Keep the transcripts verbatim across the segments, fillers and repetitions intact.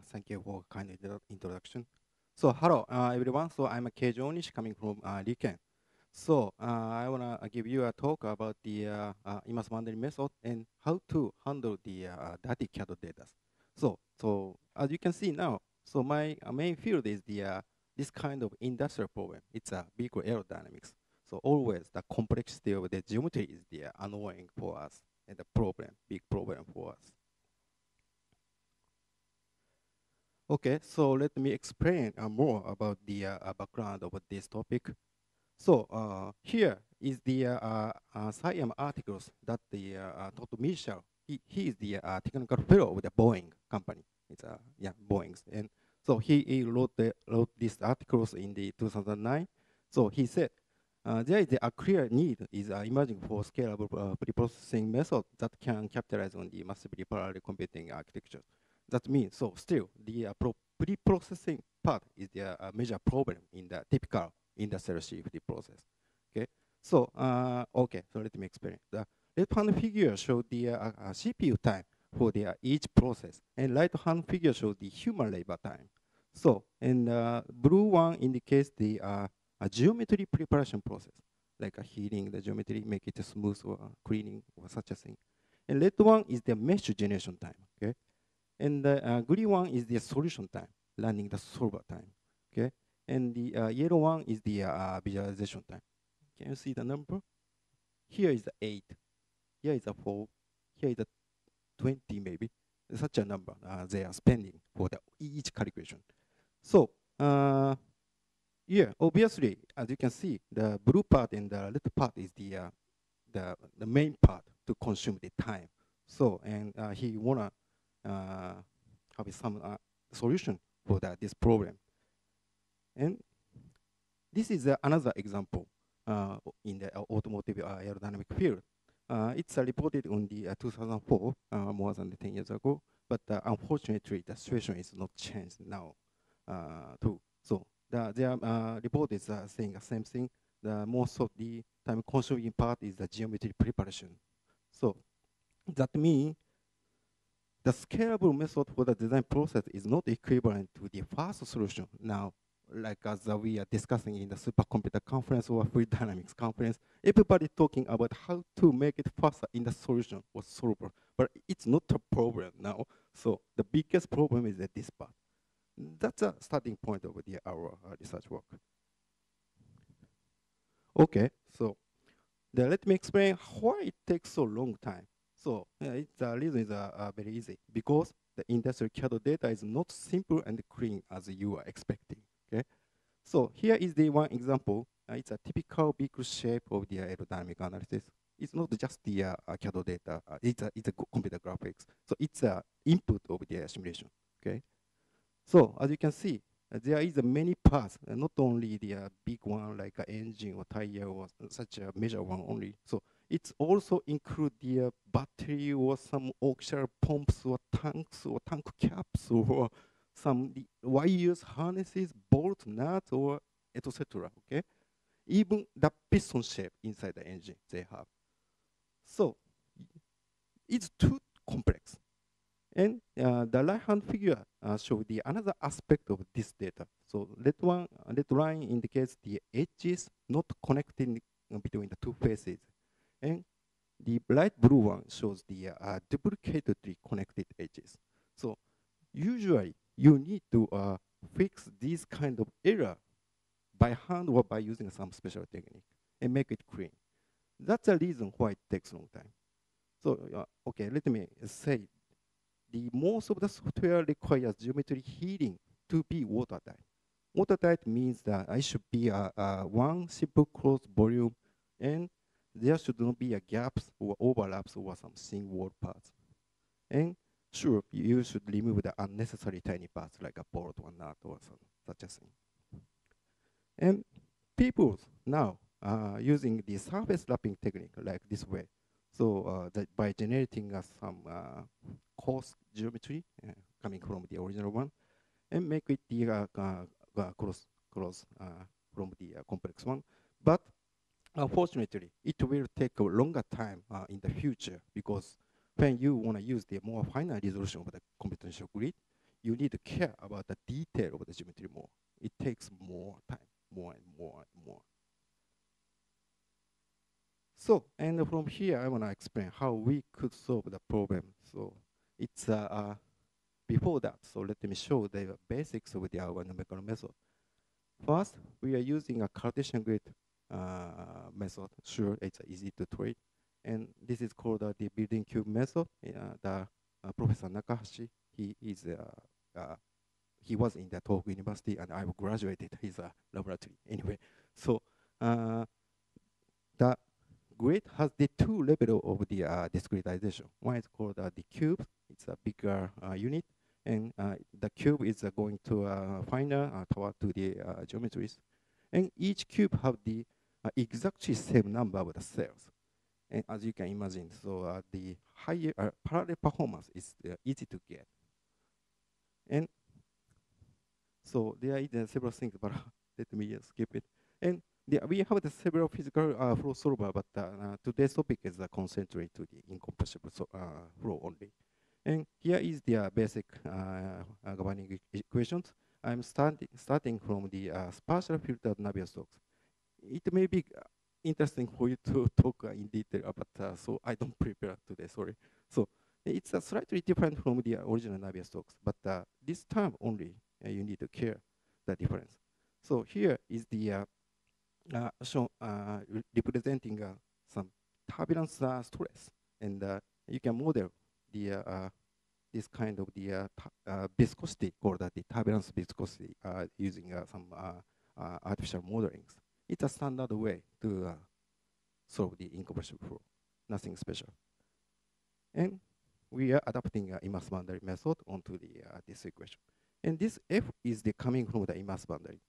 thank you for kind intro- introduction. So, hello, uh, everyone. So, I'm Keiji Onishi coming from uh, Riken. So, uh, I want to give you a talk about the uh, uh, immerse modeling method and how to handle the uh, dirty C A D data. So, so as you can see now, so my uh, main field is the uh, this kind of industrial problem. It's a uh, vehicle aerodynamics. So, always the complexity of the geometry is the uh, annoying for us and the problem, big problem for us. Okay, so let me explain uh, more about the uh, uh, background of this topic. So uh, here is the uh, uh, uh, S I A M articles that the uh, uh, Todd Mitchell, he, he is the uh, technical fellow with the Boeing company. It's uh, yeah, Boeing's. And so he, he wrote, the, wrote these articles in the two thousand nine. So he said, uh, there is a clear need is uh, emerging for scalable uh, preprocessing method that can capitalize on the massively parallel computing architecture. That means, so still, the uh, pro pre-processing part is the uh, major problem in the typical industrial C F D process. Okay, so uh, okay, so let me explain. The left-hand figure shows the uh, uh, C P U time for the, uh, each process, and right-hand figure shows the human labor time. So, and uh, blue one indicates the uh, a geometry preparation process, like uh, heating the geometry, make it smooth or uh, cleaning or such a thing. And red one is the mesh generation time. Okay. And the uh, green one is the solution time, running the solver time. Okay. And the uh, yellow one is the uh, visualization time. Can you see the number? Here is the eight. Here is a four. Here is a twenty maybe. Such a number uh, they are spending for the each calculation. So uh, yeah, obviously, as you can see, the blue part and the red part is the uh, the the main part to consume the time. So and uh, he wanna uh, have some uh, solution for that this problem. And this is uh, another example uh, in the uh, automotive uh, aerodynamic field. Uh, it's uh, reported on the uh, two thousand four, uh, more than ten years ago. But uh, unfortunately, the situation is not changed now uh, too. So the, their uh, report is uh, saying the same thing. The most of the time-consuming part is the geometry preparation. So that means the scalable method for the design process is not equivalent to the first solution now, like as uh, we are discussing in the supercomputer conference or fluid dynamics conference. Everybody talking about how to make it faster in the solution or solver, but it's not a problem now. So the biggest problem is that this part. That's a starting point of the, our uh, research work. Okay, so the, let me explain why it takes so long time. So uh, it's, the reason is uh, uh, very easy, because the industrial C A D data is not simple and clean as you are expecting. Okay, so here is the one example. Uh, it's a typical vehicle shape of the aerodynamic analysis. It's not just the uh, C A D data. Uh, it's a it's a computer graphics. So it's a input of the simulation. Okay, so as you can see, uh, there is a many parts, uh, not only the uh, big one like uh, engine or tire or such a major one only. So it's also include the uh, battery or some auxiliary pumps or tanks or tank caps or some the wires, harnesses, bolt, nuts, or et cetera. Okay, even the piston shape inside the engine they have. So it's too complex. And uh, the right-hand figure uh, shows the another aspect of this data. So red one, uh, red line indicates the edges not connecting uh, between the two faces, and the light blue one shows the uh, duplicatedly connected edges. So usually you need to uh, fix these kind of error by hand or by using some special technique and make it clean. That's the reason why it takes a long time. So uh, okay, let me say the most of the software requires geometry heating to be watertight. Watertight means that I should be a, a one simple closed volume, and there should not be a gaps or overlaps or some thin wall parts. And sure, you should remove the unnecessary tiny parts like a bolt or nut or some, such a thing. And people now are using the surface wrapping technique like this way. So uh, that by generating uh, some uh, coarse geometry uh, coming from the original one, and make it the uh, uh, cross cross uh, from the uh, complex one. But unfortunately, it will take a longer time uh, in the future, because when you want to use the more finer resolution of the computational grid, you need to care about the detail of the geometry more. It takes more time, more and more and more. So, and from here, I want to explain how we could solve the problem. So, it's uh, uh, before that, so let me show the basics of the our numerical method. First, we are using a Cartesian grid uh, method. Sure, it's easy to treat. And this is called uh, the building cube method. Uh, the uh, Professor Nakahashi, he is uh, uh, he was in the Tohoku University, and I graduated his uh, laboratory anyway. So uh, the grid has the two level of the uh, discretization. One is called uh, the cube. It's a bigger uh, unit, and uh, the cube is uh, going to uh, finer uh, toward to the uh, geometries. And each cube have the uh, exactly same number of the cells. And as you can imagine, so uh, the higher uh, parallel performance is uh, easy to get. And so there are uh, several things, but let me uh, skip it. And the, we have the several physical uh, flow solver, but uh, uh, today's topic is uh, concentrate to the incompressible so, uh, flow only. And here is the uh, basic uh, uh, governing e equations. I'm starting starting from the uh, spatial filtered Navier-Stokes. It may be interesting for you to talk uh, in detail about, uh, so I don't prepare today, sorry. So it's uh, slightly different from the original Navier-Stokes, but uh, this time only uh, you need to care the difference. So here is the uh, uh, show, uh, re representing uh, some turbulence uh, stress, and uh, you can model the uh, uh, this kind of the uh, uh, viscosity called uh, the turbulence viscosity uh, using uh, some uh, uh, artificial modelings. It's a standard way to uh, solve the incompressible flow, nothing special. And we are adapting uh, immerse boundary method onto the uh, this equation. And this F is the coming from the immerse boundary.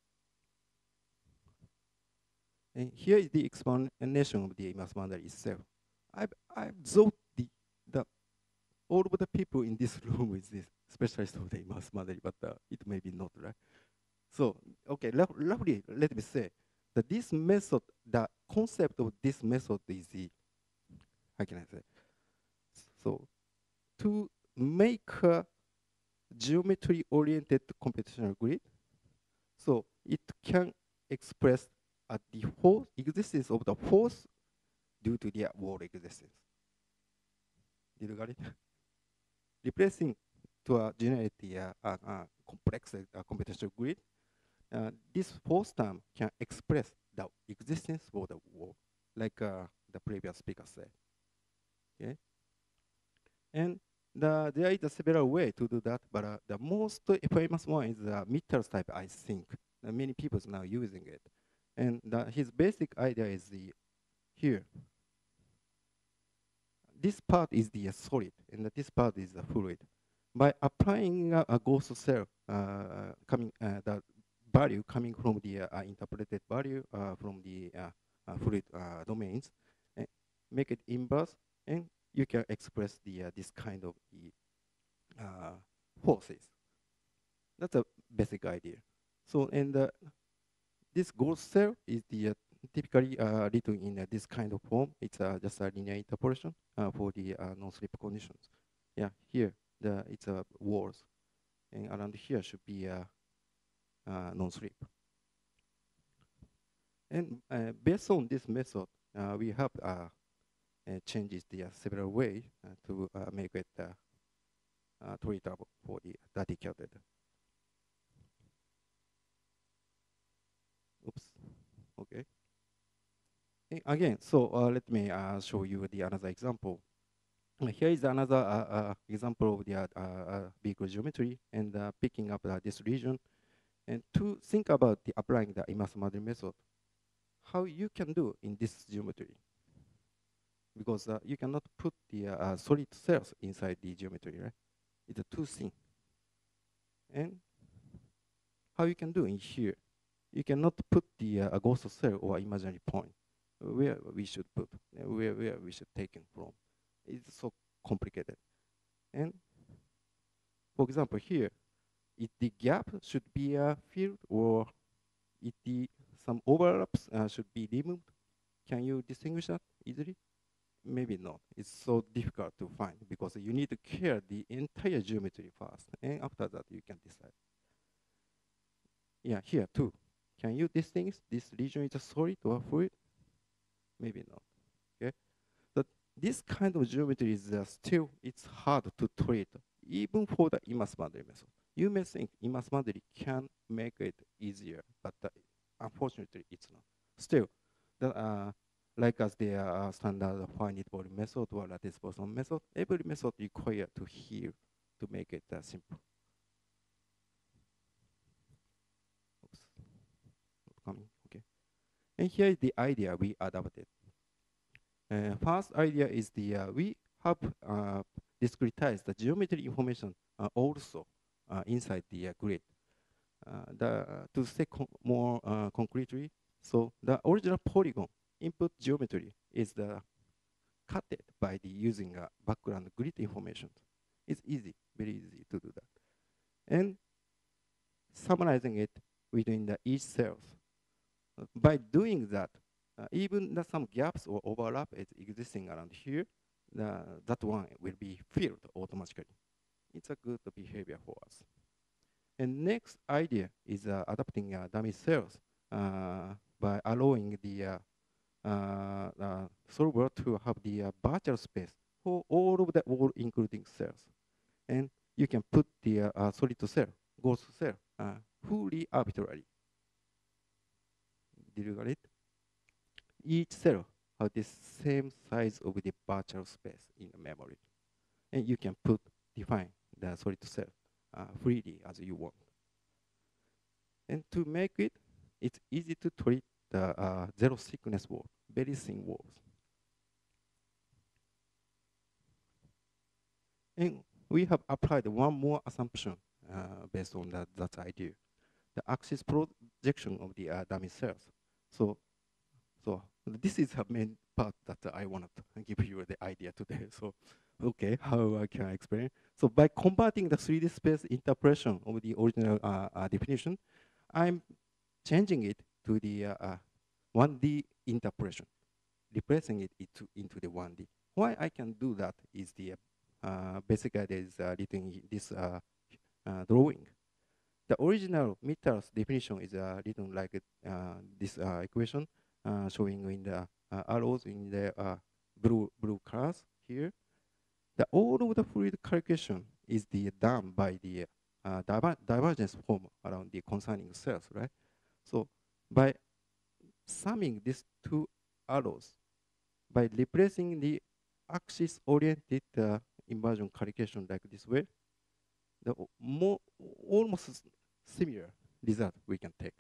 And here is the explanation of the immerse boundary itself. I've, I've thought the, the, all of the people in this room is this specialist of the immerse boundary, but uh, it may be not, right? So, okay, roughly, let me say that this method, the concept of this method is the, how can I say? So, to make a geometry-oriented computational grid, so it can express at the force existence of the force due to the wall existence. Did you get it? Replacing to uh, generate the uh, uh, uh, complex uh, computational grid, uh, this force term can express the existence of the wall, like uh, the previous speaker said. Okay, and the, there is a several way to do that, but uh, the most famous one is the Mittel's type, I think. Uh, many people are now using it. And the, his basic idea is the here. This part is the uh, solid, and this part is the fluid. By applying uh, a ghost cell uh, coming, uh, the value coming from the uh, interpreted value uh, from the uh, uh, fluid uh, domains, and make it inverse, and you can express the uh, this kind of the uh, forces. That's a basic idea. So, and uh, this ghost cell is the uh, typically uh, written in uh, this kind of form. It's uh, just a linear interpolation uh, for the uh, non-slip conditions. Yeah, here the it's a uh, walls, and around here should be a uh, uh, non-slip. And uh, based on this method, uh, we have uh, uh, changes the uh, several ways uh, to uh, make it uh, uh, treatable for the dedicated. Oops. Okay. And again, so uh, let me uh, show you the another example. Uh, here is another uh, uh, example of the uh, uh, vehicle geometry, and uh, picking up uh, this region. And to think about the applying the immerse boundary method, how you can do in this geometry, because uh, you cannot put the uh, solid cells inside the geometry, right? It's too thin. And how you can do in here, you cannot put the uh, ghost cell or imaginary point where we should put, uh, where, where we should take it from. It's so complicated. And for example, here, if the gap should be uh, filled, or if the some overlaps uh, should be removed, can you distinguish that easily? maybe not. It's so difficult to find because you need to clear the entire geometry first, and after that you can decide. Yeah, here too. Can you distinguish this region is a solid or fluid? Maybe not. Okay, but this kind of geometry is uh, still it's hard to treat, even for the immerse boundary method. You may think immerse boundary can make it easier, but uh, unfortunately it's not. Still, the, uh, like as the uh, standard finite volume method or lattice boson method, every method required to here to make it uh, simple. Oops, not coming. Okay, and here is the idea we adopted. Uh, first idea is the uh, we have uh, discretized the geometry information uh, also uh, inside the uh, grid. Uh, the, to say con more uh, concretely, so the original polygon input geometry is the cut it by the using uh, background grid information. It's easy, very easy to do that. And summarizing it within the each cells. Uh, by doing that, uh, even the some gaps or overlap is existing around here, the, that one will be filled automatically. It's a good behavior for us. And next idea is uh, adapting uh, dummy cells uh, by allowing the uh, uh, uh, solver to have the uh, virtual space for all of the all including cells. And you can put the uh, uh, solid cell, ghost cell, uh, fully arbitrarily. Did you get it? Each cell has the same size of the virtual space in the memory. And you can put, define the solid cell uh, freely as you want. And to make it, it's easy to treat the uh, zero thickness wall, very thin walls. And we have applied one more assumption uh, based on that, that idea, the axis projection of the uh, dummy cells. So, so this is the main part that I wanted to give you the idea today. So, okay, how I can explain? So by converting the three D space interpretation of the original uh, uh, definition, I'm changing it to the uh, uh, one D interpretation, replacing it into, into the one D. Why I can do that is the uh, basic idea is uh, written in this uh, uh, drawing. The original meters definition is uh, written like uh, this uh, equation uh, showing in the uh, arrows in the uh, blue blue colors here. The all of the fluid calculation is the done by the uh, diver divergence form around the concerning cells, right? So by summing these two arrows, by replacing the axis-oriented uh, inversion calculation like this way, the more almost similar result we can take.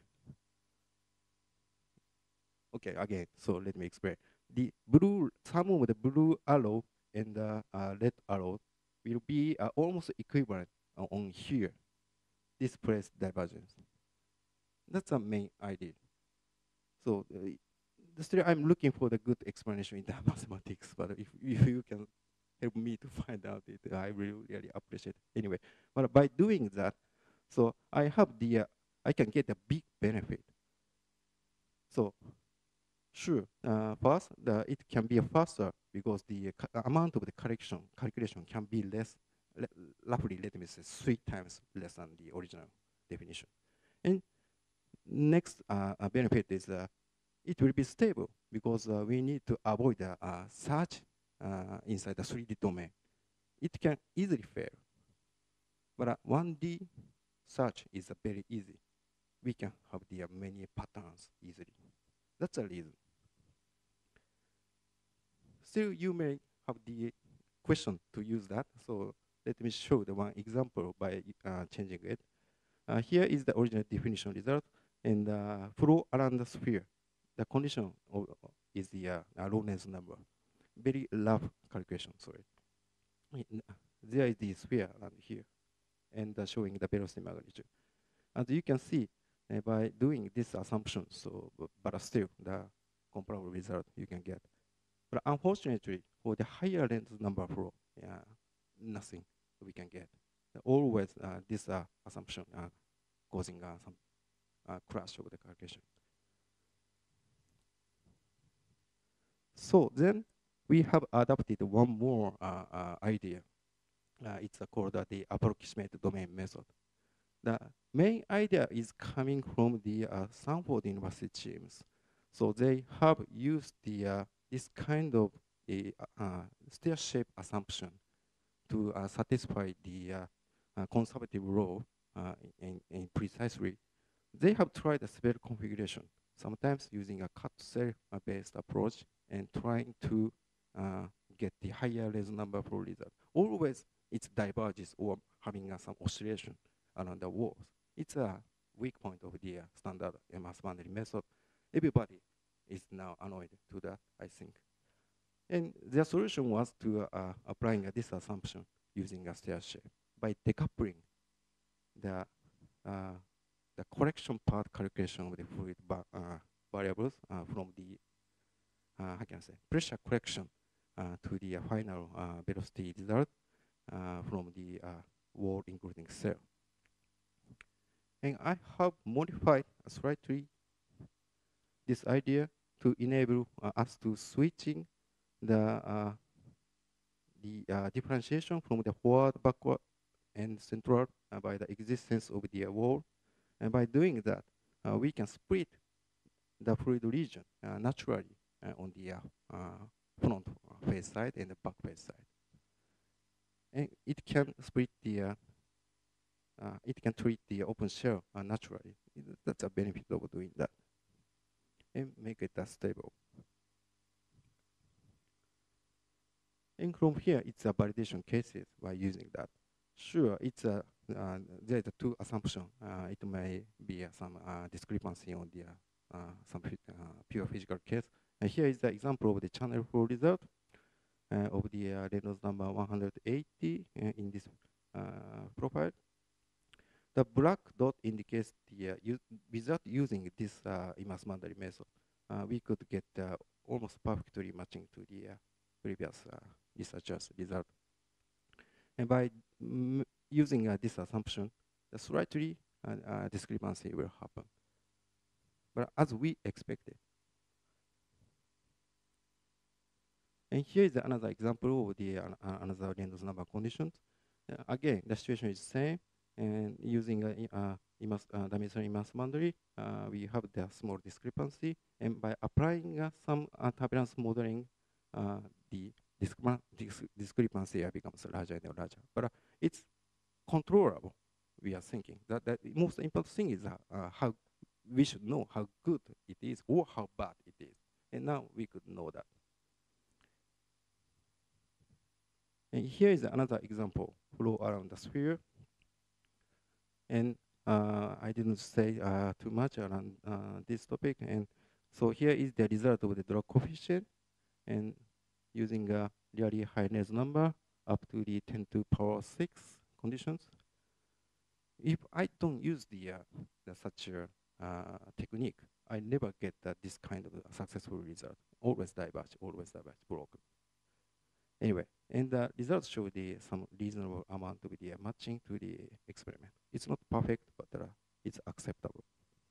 Okay, again, so let me explain. The blue, sum of the blue arrow and the uh, red arrow will be uh, almost equivalent uh, on here, this place divergence. That's the main idea. So uh, still I'm looking for the good explanation in the mathematics, but if, if you can help me to find out it, I really, really appreciate it. Anyway, but by doing that, so I have the, uh, I can get a big benefit. So sure, uh, first, the, it can be faster because the uh, amount of the correction calculation can be less, roughly, let me say, three times less than the original definition. And next uh, benefit is uh, it will be stable because uh, we need to avoid the uh, search uh, inside the three D domain. It can easily fail, but uh, one D search is uh, very easy. We can have the uh, many patterns easily. That's a reason. Still, you may have the question to use that. So let me show the one example by uh, changing it. Uh, here is the original definition result, and uh, flow around the sphere. The condition of, is the uh, Lorentz number. Very rough calculation, sorry. There is the sphere around here, and uh, showing the velocity magnitude. As you can see, uh, by doing this assumption, so but still the comparable result you can get. But unfortunately, for the higher length number flow, yeah, nothing we can get. Always uh, this uh, assumption uh, causing uh, some uh, crash of the calculation. So then, we have adopted one more uh, uh, idea. Uh, it's uh, called uh, the approximate domain method. The main idea is coming from the uh, Stanford University teams. So they have used the uh, this kind of a uh, stair shape assumption to uh, satisfy the uh, uh, conservative law uh, in, in precisely. They have tried a several configuration, sometimes using a cut cell based approach and trying to uh, get the higher res number for result. Always it diverges or having uh, some oscillation around the walls. It's a weak point of the uh, standard mass boundary method. Everybody is now annoyed to that, I think. And their solution was to uh, applying uh, this assumption using a stair shape by decoupling the uh, the correction part calculation of the fluid uh, variables uh, from the uh, how can I say pressure correction uh, to the uh, final uh, velocity result uh, from the uh, wall including cell. And I have modified slightly this idea to enable uh, us to switching the uh, the uh, differentiation from the forward, backward, and central uh, by the existence of the uh, wall. And by doing that, uh, we can split the fluid region uh, naturally uh, on the uh, uh, front face side and the back face side. And it can split the, uh, uh, it can treat the open shell uh, naturally. That's a benefit of doing that. And make it uh, stable. And from here, it's a validation cases by using that. Sure, it's a, uh, there's a two assumption. Uh, it may be uh, some uh, discrepancy on the uh, uh, some uh, pure physical case. And here is the example of the channel flow result uh, of the uh, Reynolds number one hundred eighty uh, in this uh, profile. The black dot indicates the uh, without using this uh, immerse boundary method, uh, we could get uh, almost perfectly matching to the uh, previous uh, researchers' result. And by mm, using uh, this assumption, the slightly uh, uh, discrepancy will happen. But as we expected. And here is another example of the uh, another Reynolds number conditions. Uh, again, the situation is the same. And using a uh, immerse, uh, dimensional immerse boundary, uh, we have the small discrepancy. And by applying uh, some uh, turbulence modeling, uh, the discrepancy becomes larger and larger. But uh, it's controllable, we are thinking. That the most important thing is uh, uh, how we should know how good it is or how bad it is. And now we could know that. And here is another example, flow around the sphere. And uh, I didn't say uh, too much around uh, this topic. And so here is the result of the drag coefficient. And using a really high Reynolds number up to the ten to the power six conditions. If I don't use the, uh, the such a uh, technique, I never get uh, this kind of successful result. Always diverge, always diverge, broken. Anyway, and the results show the some reasonable amount of the uh, matching to the experiment. It's not perfect, but uh, it's acceptable.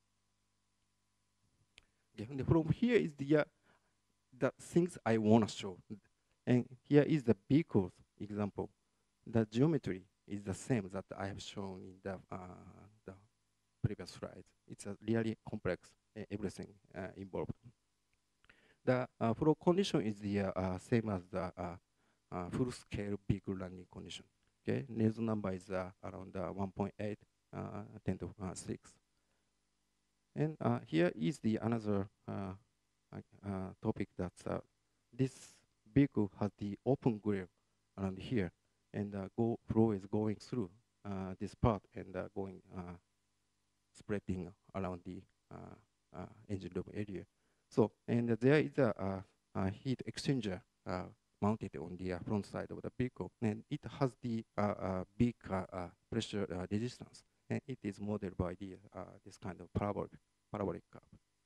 Okay, and from here is the uh, the things I want to show, and here is the vehicles example. The geometry is the same that I have shown in the uh, the previous slides. It's a really complex, uh, everything uh, involved. The uh, flow condition is the uh, uh, same as the uh, uh, full-scale vehicle landing condition. Okay, Reynolds number is uh, around uh, one point eight, uh, ten to the six. And uh, here is the another uh, uh, topic that uh, this vehicle has the open grill around here, and uh, go flow is going through uh, this part and uh, going uh, spreading around the uh, uh, engine room area. So, and there is a, a, a heat exchanger uh, mounted on the uh, front side of the vehicle, and it has the uh, uh, big uh, uh, pressure uh, resistance, and it is modeled by the uh, this kind of parabolic parabolic curve.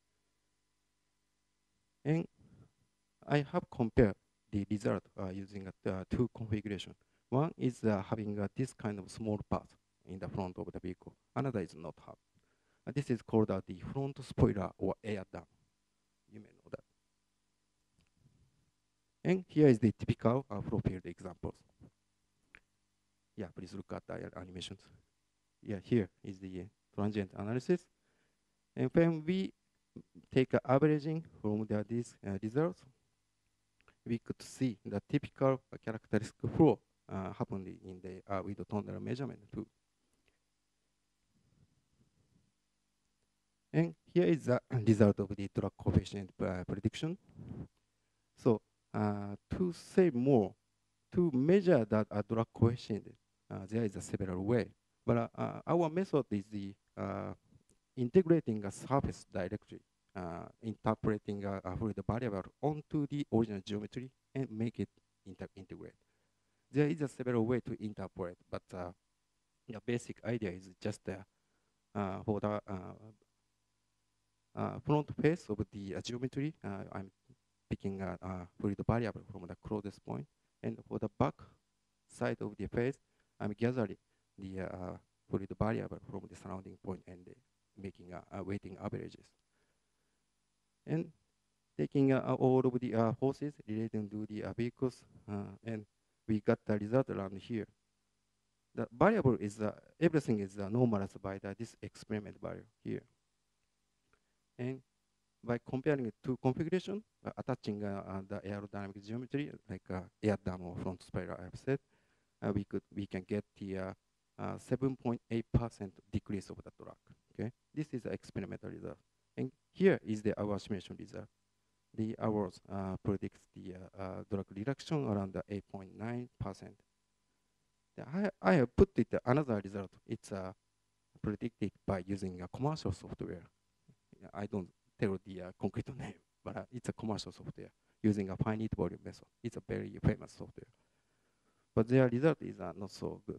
And I have compared the result uh, using uh, two configurations. One is uh, having uh, this kind of small part in the front of the vehicle. Another is not have. Uh, this is called uh, the front spoiler or air dam. You may know that. And here is the typical uh, flow field examples. Yeah, please look at the animations. Yeah, here is the transient analysis. And when we take a averaging from the, these uh, results, we could see the typical uh, characteristic flow uh, happened in the uh, with the tunnel measurement too. And here is the result of the drug coefficient uh, prediction. So uh, to say more, to measure that uh, drug coefficient, uh, there is a several way. But uh, uh, our method is the uh, integrating a surface directly, uh, interpreting a, a fluid variable onto the original geometry and make it inter integrate. There is a several way to interpret, but uh, the basic idea is just uh, uh, for the uh, uh, front face of the uh, geometry, uh, I'm picking a, a fluid variable from the closest point, and for the back side of the face, I'm gathering the uh, fluid variable from the surrounding point and uh, making uh, uh, weighting averages. And taking uh, all of the uh, forces relating to the uh, vehicles, uh, and we got the result around here. The variable is, uh, everything is uh, normalized by the, this experiment value here. And by comparing it to configuration, uh, attaching uh, uh, the aerodynamic geometry, like uh, air dam or front spiral I have said, uh, we could we can get the seven point eight percent decrease of the drag. Okay, this is the experimental result, and here is the our simulation result. The ours uh, predicts the uh, uh, drag reduction around the eight point nine percent. I I have put it uh, another result. It's uh, predicted by using a commercial software. I don't tell the uh, concrete name, but uh, it's a commercial software using a finite volume method. It's a very famous software. But their result is uh, not so good.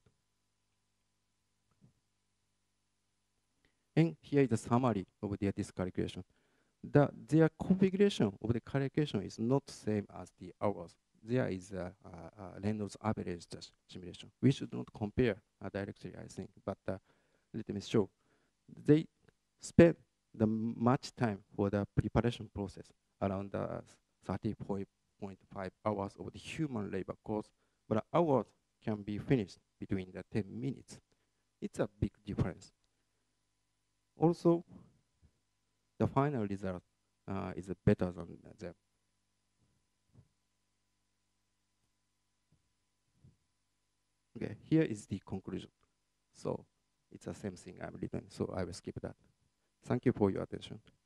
And here is the summary of their this calculation. The, their configuration of the calculation is not the same as the ours. There is a, a, a Reynolds average simulation. We should not compare uh, directly, I think, but uh, let me show. They spend the much time for the preparation process, around uh, thirty point five hours of the human labor cost, but ours can be finished between the ten minutes. It's a big difference. Also, the final result uh, is better than them. Okay, here is the conclusion. So it's the same thing I'm written, so I will skip that. Thank you for your attention.